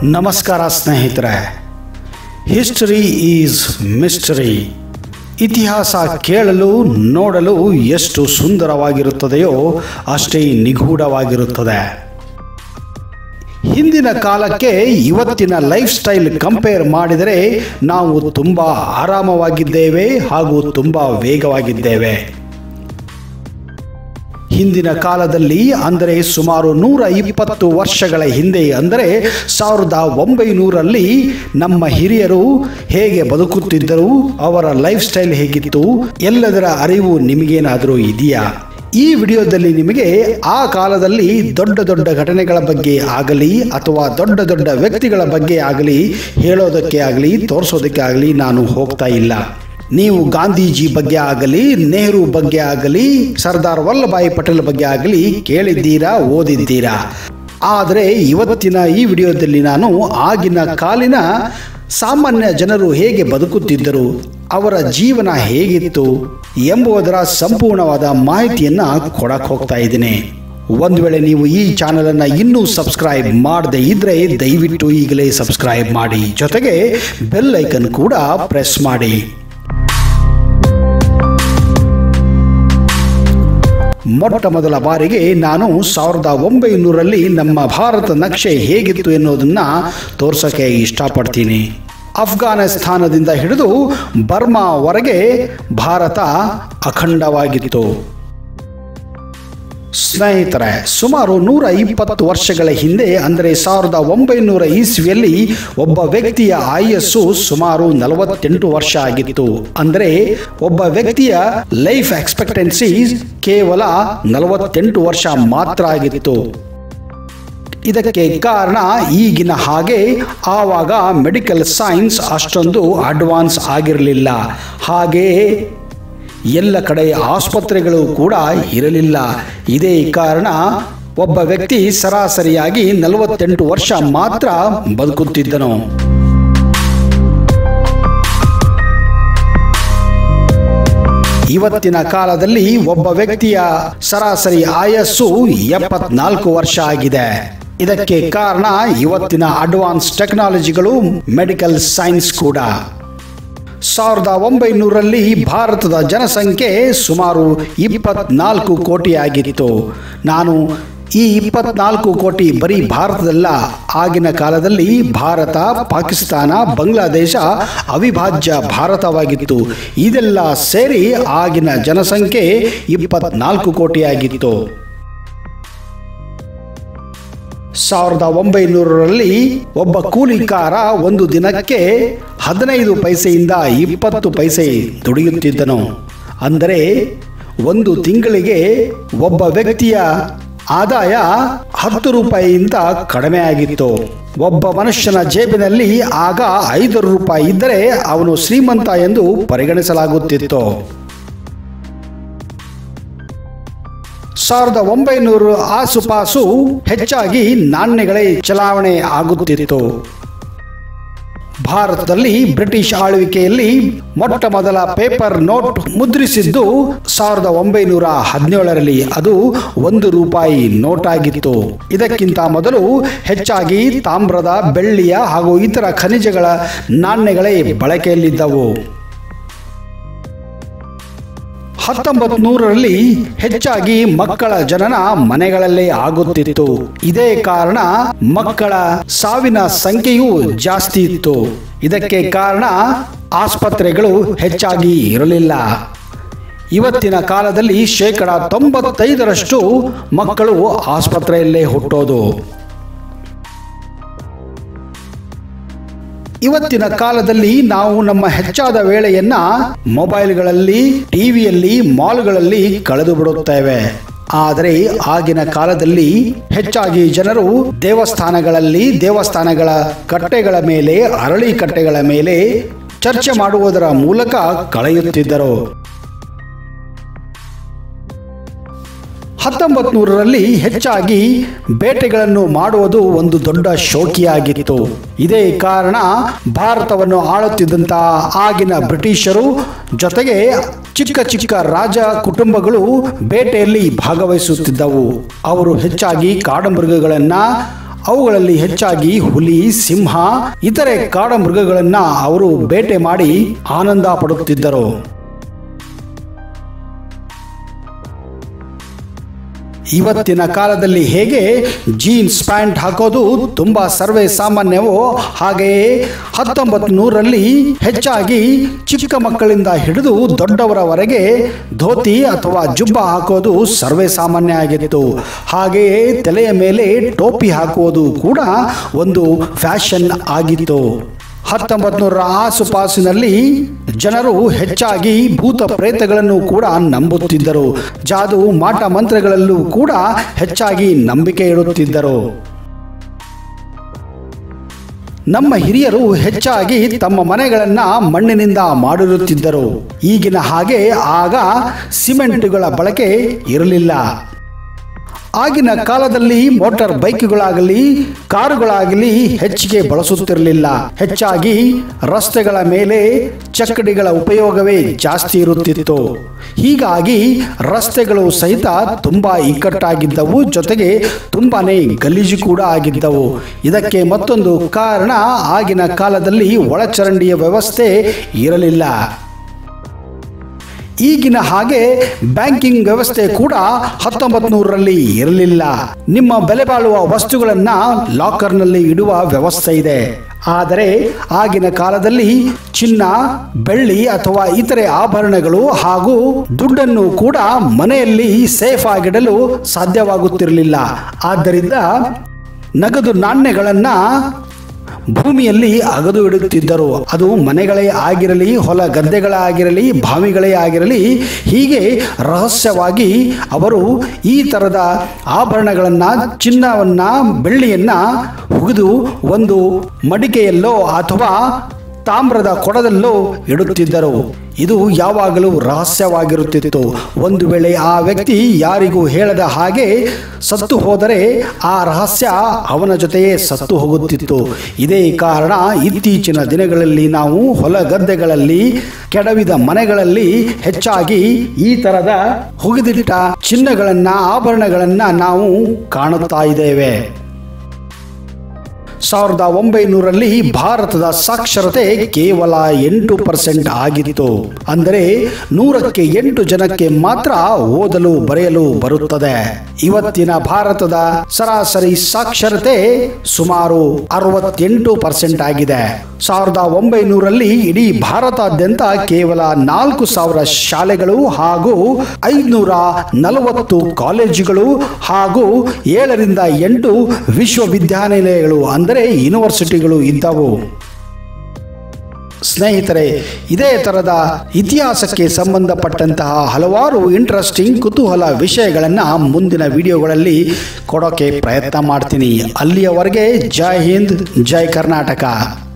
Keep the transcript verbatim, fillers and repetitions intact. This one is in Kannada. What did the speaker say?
ನಮಸ್ಕಾರ ಸ್ನೇಹಿತರೆ. History is mystery. ಇತಿಹಾಸ ಕೇಳಲು ನೋಡಲು ಎಷ್ಟು ಸುಂದರವಾಗಿರುತ್ತದೆಯೋ ಅಷ್ಟೇ ನಿಗೂಢವಾಗಿರುತ್ತದೆ. ಹಿಂದಿನ ಕಾಲಕ್ಕೆ ಇವತ್ತಿನ ಲೈಫ್ ಸ್ಟೈಲ್ ಕಂಪೇರ್ ಮಾಡಿದರೆ ನಾವು ತುಂಬ ಆರಾಮವಾಗಿದ್ದೇವೆ ಹಾಗೂ ತುಂಬ ವೇಗವಾಗಿದ್ದೇವೆ. ಹಿಂದಿನ ಕಾಲದಲ್ಲಿ ಅಂದರೆ ಸುಮಾರು ನೂರ ಇಪ್ಪತ್ತು ವರ್ಷಗಳ ಹಿಂದೆ ಅಂದರೆ ಸಾವಿರದ ಒಂಬೈನೂರಲ್ಲಿ ನಮ್ಮ ಹಿರಿಯರು ಹೇಗೆ ಬದುಕುತ್ತಿದ್ದರು, ಅವರ ಲೈಫ್ ಸ್ಟೈಲ್ ಹೇಗಿತ್ತು, ಎಲ್ಲದರ ಅರಿವು ನಿಮಗೇನಾದರೂ ಇದೆಯಾ? ಈ ವಿಡಿಯೋದಲ್ಲಿ ನಿಮಗೆ ಆ ಕಾಲದಲ್ಲಿ ದೊಡ್ಡ ದೊಡ್ಡ ಘಟನೆಗಳ ಬಗ್ಗೆ ಆಗಲಿ ಅಥವಾ ದೊಡ್ಡ ದೊಡ್ಡ ವ್ಯಕ್ತಿಗಳ ಬಗ್ಗೆ ಆಗಲಿ ಹೇಳೋದಕ್ಕೆ ಆಗಲಿ ತೋರಿಸೋದಕ್ಕೆ ಆಗಲಿ ನಾನು ಹೋಗ್ತಾ ಇಲ್ಲ. ನೀವು ಗಾಂಧೀಜಿ ಬಗ್ಗೆ ಆಗಲಿ, ನೆಹರು ಬಗ್ಗೆ ಆಗಲಿ, ಸರ್ದಾರ್ ವಲ್ಲಭಾಯಿ ಪಟೇಲ್ ಬಗ್ಗೆ ಆಗಲಿ ಕೇಳಿದ್ದೀರಾ, ಓದಿದ್ದೀರಾ. ಆದರೆ ಇವತ್ತಿನ ಈ ವಿಡಿಯೋದಲ್ಲಿ ನಾನು ಆಗಿನ ಕಾಲಿನ ಸಾಮಾನ್ಯ ಜನರು ಹೇಗೆ ಬದುಕುತ್ತಿದ್ದರು, ಅವರ ಜೀವನ ಹೇಗಿತ್ತು ಎಂಬುದರ ಸಂಪೂರ್ಣವಾದ ಮಾಹಿತಿಯನ್ನು ಕೊಡಕ್ಕೆ ಹೋಗ್ತಾ ಇದ್ದೀನಿ. ಒಂದು ವೇಳೆ ನೀವು ಈ ಚಾನಲನ್ನು ಇನ್ನೂ ಸಬ್ಸ್ಕ್ರೈಬ್ ಮಾಡದೇ ಇದ್ದರೆ ದಯವಿಟ್ಟು ಈಗಲೇ ಸಬ್ಸ್ಕ್ರೈಬ್ ಮಾಡಿ, ಜೊತೆಗೆ ಬೆಲ್ ಐಕನ್ ಕೂಡ ಪ್ರೆಸ್ ಮಾಡಿ. ಮೊಟ್ಟ ಮೊದಲ ಬಾರಿಗೆ ನಾನು ಸಾವಿರದ ಒಂಬೈನೂರಲ್ಲಿ ನಮ್ಮ ಭಾರತ ನಕ್ಷೆ ಹೇಗಿತ್ತು ಎನ್ನುವುದನ್ನು ತೋರ್ಸೋಕ್ಕೆ ಇಷ್ಟಪಡ್ತೀನಿ. ಅಫ್ಘಾನಿಸ್ತಾನದಿಂದ ಹಿಡಿದು ಬರ್ಮಾವರೆಗೆ ಭಾರತ ಅಖಂಡವಾಗಿತ್ತು. ಸ್ನೇಹಿತರೆ, ಸುಮಾರು ನೂರ ಇಪ್ಪತ್ತು ವರ್ಷಗಳ ಹಿಂದೆ ಅಂದರೆ ಸಾವಿರದ ಒಂಬೈನೂರ ಇಸ್ವಿಯಲ್ಲಿ ಒಬ್ಬ ವ್ಯಕ್ತಿಯ ಆಯಸ್ಸು ಸುಮಾರು ನಲವತ್ತೆಂಟು ವರ್ಷ ಆಗಿತ್ತು. ಅಂದರೆ ಒಬ್ಬ ವ್ಯಕ್ತಿಯ ಲೈಫ್ ಎಕ್ಸ್ಪೆಕ್ಟೆನ್ಸಿ ಕೇವಲ ನಲವತ್ತೆಂಟು ವರ್ಷ ಮಾತ್ರ ಆಗಿತ್ತು. ಇದಕ್ಕೆ ಕಾರಣ ಈಗಿನ ಹಾಗೆ ಆವಾಗ ಮೆಡಿಕಲ್ ಸೈನ್ಸ್ ಅಷ್ಟೊಂದು ಅಡ್ವಾನ್ಸ್ ಆಗಿರಲಿಲ್ಲ. ಹಾಗೆಯೇ ಎಲ್ಲ ಕಡೆ ಆಸ್ಪತ್ರೆಗಳು ಕೂಡ ಇರಲಿಲ್ಲ. ಇದೇ ಕಾರಣ ಒಬ್ಬ ವ್ಯಕ್ತಿ ಸರಾಸರಿಯಾಗಿ ನಲವತ್ತೆಂಟು ವರ್ಷ ಮಾತ್ರ ಬದುಕುತ್ತಿದ್ದನು. ಇವತ್ತಿನ ಕಾಲದಲ್ಲಿ ಒಬ್ಬ ವ್ಯಕ್ತಿಯ ಸರಾಸರಿ ಆಯಸ್ಸು ಎಪ್ಪತ್ನಾಲ್ಕು ವರ್ಷ ಆಗಿದೆ. ಇದಕ್ಕೆ ಕಾರಣ ಇವತ್ತಿನ ಅಡ್ವಾನ್ಸ್ ಟೆಕ್ನಾಲಜಿಗಳು, ಮೆಡಿಕಲ್ ಸೈನ್ಸ್ ಕೂಡ. ಸಾವಿರದ ಒಂಬೈನೂರಲ್ಲಿ ಭಾರತದ ಜನಸಂಖ್ಯೆ ಸುಮಾರು ಇಪ್ಪತ್ನಾಲ್ಕು ಕೋಟಿ ಆಗಿತ್ತು. ನಾನು ಈ ಇಪ್ಪತ್ನಾಲ್ಕು ಕೋಟಿ ಬರೀ ಭಾರತದಲ್ಲ, ಆಗಿನ ಕಾಲದಲ್ಲಿ ಭಾರತ, ಪಾಕಿಸ್ತಾನ, ಬಾಂಗ್ಲಾದೇಶ ಅವಿಭಾಜ್ಯ ಭಾರತವಾಗಿತ್ತು. ಇದೆಲ್ಲ ಸೇರಿ ಆಗಿನ ಜನಸಂಖ್ಯೆ ಇಪ್ಪತ್ನಾಲ್ಕು ಕೋಟಿ ಆಗಿತ್ತು. ಸಾವಿರದ ಒಂಬೈನೂರರಲ್ಲಿ ಒಬ್ಬ ಕೂಲಿಕಾರ ಒಂದು ದಿನಕ್ಕೆ ಹದಿನೈದು ಪೈಸೆಯಿಂದ ಇಪ್ಪತ್ತು ಪೈಸೆ ದುಡಿಯುತ್ತಿದ್ದನು. ಅಂದರೆ ಒಂದು ತಿಂಗಳಿಗೆ ಒಬ್ಬ ವ್ಯಕ್ತಿಯ ಆದಾಯ ಹತ್ತು ರೂಪಾಯಿಯಿಂದ ಕಡಿಮೆ ಆಗಿತ್ತು. ಒಬ್ಬ ಮನುಷ್ಯನ ಜೇಬಿನಲ್ಲಿ ಆಗ ಐದು ರೂಪಾಯಿ ಇದ್ದರೆ ಅವನು ಶ್ರೀಮಂತ ಎಂದು ಪರಿಗಣಿಸಲಾಗುತ್ತಿತ್ತು. ಸಾವಿರದ ಒಂಬೈನೂರು ಆಸುಪಾಸು ಹೆಚ್ಚಾಗಿ ನಾಣ್ಯಗಳೇ ಚಲಾವಣೆ ಆಗುತ್ತಿತ್ತು. ಭಾರತದಲ್ಲಿ ಬ್ರಿಟಿಷ್ ಆಳ್ವಿಕೆಯಲ್ಲಿ ಮೊಟ್ಟ ಮೊದಲ ಪೇಪರ್ ನೋಟ್ ಮುದ್ರಿಸಿದ್ದು ಸಾವಿರದ ಒಂಬೈನೂರ ಹದಿನೇಳರಲ್ಲಿ. ಅದು ಒಂದು ರೂಪಾಯಿ ನೋಟ್ ಆಗಿತ್ತು. ಇದಕ್ಕಿಂತ ಮೊದಲು ಹೆಚ್ಚಾಗಿ ತಾಮ್ರದ, ಬೆಳ್ಳಿಯ ಹಾಗೂ ಇತರ ಖನಿಜಗಳ ನಾಣ್ಯಗಳೇ ಬಳಕೆಯಲ್ಲಿದ್ದವು. ಹತ್ತೊಂಬತ್ತು ನೂರರಲ್ಲಿ ಹೆಚ್ಚಾಗಿ ಮಕ್ಕಳ ಜನನ ಮನೆಗಳಲ್ಲೇ ಆಗುತ್ತಿತ್ತು. ಇದೇ ಕಾರಣ ಮಕ್ಕಳ ಸಾವಿನ ಸಂಖ್ಯೆಯೂ ಜಾಸ್ತಿ ಇತ್ತು. ಇದಕ್ಕೆ ಕಾರಣ ಆಸ್ಪತ್ರೆಗಳು ಹೆಚ್ಚಾಗಿ ಇರಲಿಲ್ಲ. ಇವತ್ತಿನ ಕಾಲದಲ್ಲಿ ಶೇಕಡ ತೊಂಬತ್ತೈದರಷ್ಟು ಮಕ್ಕಳು ಆಸ್ಪತ್ರೆಯಲ್ಲೇ ಹುಟ್ಟೋದು. ಇವತ್ತಿನ ಕಾಲದಲ್ಲಿ ನಾವು ನಮ್ಮ ಹೆಚ್ಚಾದ ವೇಳೆಯನ್ನ ಮೊಬೈಲ್ಗಳಲ್ಲಿ, ಟಿವಿಯಲ್ಲಿ, ಮಾಲ್ಗಳಲ್ಲಿ ಕಳೆದು ಬಿಡುತ್ತೇವೆ. ಆದರೆ ಆಗಿನ ಕಾಲದಲ್ಲಿ ಹೆಚ್ಚಾಗಿ ಜನರು ದೇವಸ್ಥಾನಗಳಲ್ಲಿ, ದೇವಸ್ಥಾನಗಳ ಕಟ್ಟೆಗಳ ಮೇಲೆ, ಅರಳಿ ಕಟ್ಟೆಗಳ ಮೇಲೆ ಚರ್ಚೆ ಮಾಡುವುದರ ಮೂಲಕ ಕಳೆಯುತ್ತಿದ್ದರು. ಹತ್ತೊಂಬತ್ತು ನೂರರಲ್ಲಿ ಹೆಚ್ಚಾಗಿ ಬೇಟೆಗಳನ್ನು ಮಾಡುವುದು ಒಂದು ದೊಡ್ಡ ಶೋಕಿಯಾಗಿತ್ತು. ಇದೇ ಕಾರಣ ಭಾರತವನ್ನು ಆಳುತ್ತಿದ್ದಂತಹ ಆಗಿನ ಬ್ರಿಟಿಷರು ಜೊತೆಗೆ ಚಿಕ್ಕ ಚಿಕ್ಕ ರಾಜ ಕುಟುಂಬಗಳು ಬೇಟೆಯಲ್ಲಿ ಭಾಗವಹಿಸುತ್ತಿದ್ದವು. ಅವರು ಹೆಚ್ಚಾಗಿ ಕಾಡುಮೃಗಗಳನ್ನು ಅವುಗಳಲ್ಲಿ ಹೆಚ್ಚಾಗಿ ಹುಲಿ, ಸಿಂಹ, ಇತರೆ ಕಾಡ ಮೃಗಗಳನ್ನ ಅವರು ಬೇಟೆ ಮಾಡಿ ಆನಂದ ಪಡುತ್ತಿದ್ದರು. ಇವತ್ತಿನ ಕಾಲದಲ್ಲಿ ಹೇಗೆ ಜೀನ್ಸ್ ಪ್ಯಾಂಟ್ ಹಾಕೋದು ತುಂಬಾ ಸರ್ವೇ ಸಾಮಾನ್ಯವೋ ಹಾಗೆಯೇ ಹತ್ತೊಂಬತ್ತು ನೂರರಲ್ಲಿ ಹೆಚ್ಚಾಗಿ ಚಿಕ್ಕ ಮಕ್ಕಳಿಂದ ಹಿಡಿದು ದೊಡ್ಡವರವರೆಗೆ ಧೋತಿ ಅಥವಾ ಜುಬ್ಬ ಹಾಕೋದು ಸರ್ವೇ ಸಾಮಾನ್ಯ ಆಗಿತ್ತು. ಹಾಗೆಯೇ ತಲೆಯ ಮೇಲೆ ಟೋಪಿ ಹಾಕುವುದು ಕೂಡ ಒಂದು ಫ್ಯಾಷನ್ ಆಗಿತ್ತು. ಹತ್ತೊಂಬತ್ತು ನೂರ ಆಸುಪಾಸಿನಲ್ಲಿ ಜನರು ಹೆಚ್ಚಾಗಿ ಭೂತ ಪ್ರೇತಗಳನ್ನು ಕೂಡ ನಂಬುತ್ತಿದ್ದರು. ಜಾದು ಮಾಟ ಮಂತ್ರಗಳಲ್ಲೂ ಕೂಡ ಹೆಚ್ಚಾಗಿ ನಂಬಿಕೆ ಇಡುತ್ತಿದ್ದರು. ನಮ್ಮ ಹಿರಿಯರು ಹೆಚ್ಚಾಗಿ ತಮ್ಮ ಮನೆಗಳನ್ನ ಮಣ್ಣಿನಿಂದ ಮಾಡಿರುತ್ತಿದ್ದರು. ಈಗಿನ ಹಾಗೆ ಆಗ ಸಿಮೆಂಟ್ಗಳ ಬಳಕೆ ಇರಲಿಲ್ಲ. ಆಗಿನ ಕಾಲದಲ್ಲಿ ಮೋಟಾರ್ ಬೈಕ್ಗಳಾಗಲಿ ಕಾರುಗಳಾಗಲಿ ಹೆಚ್ಚಿಗೆ ಬಳಸುತ್ತಿರಲಿಲ್ಲ. ಹೆಚ್ಚಾಗಿ ರಸ್ತೆಗಳ ಮೇಲೆ ಚಕ್ಕಡಿಗಳ ಉಪಯೋಗವೇ ಜಾಸ್ತಿ ಇರುತ್ತಿತ್ತು. ಹೀಗಾಗಿ ರಸ್ತೆಗಳು ಸಹಿತ ತುಂಬಾ ಇಕ್ಕಟ್ಟಾಗಿದ್ದವು, ಜೊತೆಗೆ ತುಂಬಾನೇ ಗಲೀಜು ಕೂಡ ಆಗಿದ್ದವು. ಇದಕ್ಕೆ ಮತ್ತೊಂದು ಕಾರಣ, ಆಗಿನ ಕಾಲದಲ್ಲಿ ಒಳಚರಂಡಿಯ ವ್ಯವಸ್ಥೆ ಇರಲಿಲ್ಲ. ಈಗಿನ ಹಾಗೆ ಬ್ಯಾಂಕಿಂಗ್ ವ್ಯವಸ್ಥೆ ಕೂಡ ಹತ್ತೊಂಬತ್ತು ನೂರರಲ್ಲಿ ಇರಲಿಲ್ಲ. ನಿಮ್ಮ ಬೆಲೆ ಬಾಳುವ ವಸ್ತುಗಳನ್ನ ಲಾಕರ್ನಲ್ಲಿ ಇಡುವ ವ್ಯವಸ್ಥೆ ಇದೆ. ಆದರೆ ಆಗಿನ ಕಾಲದಲ್ಲಿ ಚಿನ್ನ, ಬೆಳ್ಳಿ ಅಥವಾ ಇತರೆ ಆಭರಣಗಳು ಹಾಗೂ ದುಡ್ಡನ್ನು ಕೂಡ ಮನೆಯಲ್ಲಿ ಸೇಫ್ ಆಗಿಡಲು ಸಾಧ್ಯವಾಗುತ್ತಿರಲಿಲ್ಲ. ಆದ್ದರಿಂದ ನಗದು ನಾಣ್ಯಗಳನ್ನ ಭೂಮಿಯಲ್ಲಿ ಅಗದು ಇಡುತ್ತಿದ್ದರು. ಅದು ಮನೆಗಳೇ ಆಗಿರಲಿ, ಹೊಲ ಗದ್ದೆಗಳೇ ಆಗಿರಲಿ, ಬಾವಿಗಳೇ ಆಗಿರಲಿ, ಹೀಗೆ ರಹಸ್ಯವಾಗಿ ಅವರು ಈ ಥರದ ಆಭರಣಗಳನ್ನು, ಚಿನ್ನವನ್ನ, ಬೆಳ್ಳಿಯನ್ನ ಹುಗಿದು ಒಂದು ಮಡಿಕೆಯಲ್ಲೋ ಅಥವಾ ತಾಮ್ರದ ಕೊಡದಲ್ಲೋ ಇಡುತ್ತಿದ್ದರು. ಇದು ಯಾವಾಗಲೂ ರಹಸ್ಯವಾಗಿರುತ್ತಿತ್ತು. ಒಂದು ವೇಳೆ ಆ ವ್ಯಕ್ತಿ ಯಾರಿಗೂ ಹೇಳದ ಹಾಗೆ ಸತ್ತು ಹೋದರೆ ಆ ರಹಸ್ಯ ಅವನ ಜೊತೆಯೇ ಸತ್ತು ಹೋಗುತ್ತಿತ್ತು. ಇದೇ ಕಾರಣ ಇತ್ತೀಚಿನ ದಿನಗಳಲ್ಲಿ ನಾವು ಹೊಲ ಗದ್ದೆಗಳಲ್ಲಿ, ಕೆಡವಿದ ಮನೆಗಳಲ್ಲಿ ಹೆಚ್ಚಾಗಿ ಈ ತರದ ಹುಗಿದಿಟ್ಟ ಚಿನ್ನಗಳನ್ನ, ಆಭರಣಗಳನ್ನ ನಾವು ಕಾಣುತ್ತಾ ಇದ್ದೇವೆ. ಸಾವಿರದ ಒಂಬೈನೂರಲ್ಲಿ ಭಾರತದ ಸಾಕ್ಷರತೆ ಕೇವಲ ಎಂಟು ಪರ್ಸೆಂಟ್ ಆಗಿತ್ತು. ಅಂದರೆ ನೂರಕ್ಕೆ ಎಂಟು ಜನಕ್ಕೆ ಮಾತ್ರ ಓದಲು ಬರೆಯಲು ಬರುತ್ತದೆ. ಇವತ್ತಿನ ಭಾರತದ ಸರಾಸರಿ ಸಾಕ್ಷರತೆ ಸುಮಾರು ಅರವತ್ತೆಂಟು ಪರ್ಸೆಂಟ್ ಆಗಿದೆ. ಸಾವಿರದ ಒಂಬೈನೂರಲ್ಲಿ ಇಡೀ ಭಾರತಾದ್ಯಂತ ಕೇವಲ ನಾಲ್ಕು ಸಾವಿರ ಶಾಲೆಗಳು ಹಾಗೂ ಐದುನೂರ ನಲವತ್ತು ಕಾಲೇಜುಗಳು ಹಾಗೂ ಏಳರಿಂದ ಎಂಟು ವಿಶ್ವವಿದ್ಯಾನಿಲಯಗಳು ಅಂದರೆ ಯೂನಿವರ್ಸಿಟಿಗಳು ಇದ್ದವು. ಸ್ನೇಹಿತರೆ, ಇದೇ ತರದ ಇತಿಹಾಸಕ್ಕೆ ಸಂಬಂಧಪಟ್ಟಂತಹ ಹಲವಾರು ಇಂಟ್ರೆಸ್ಟಿಂಗ್ ಕುತೂಹಲ ವಿಷಯಗಳನ್ನು ಮುಂದಿನ ವಿಡಿಯೋಗಳಲ್ಲಿ ಕೊಡೋಕೆ ಪ್ರಯತ್ನ ಮಾಡ್ತೀನಿ. ಅಲ್ಲಿಯವರೆಗೆ ಜೈ ಹಿಂದ್, ಜೈ ಕರ್ನಾಟಕ.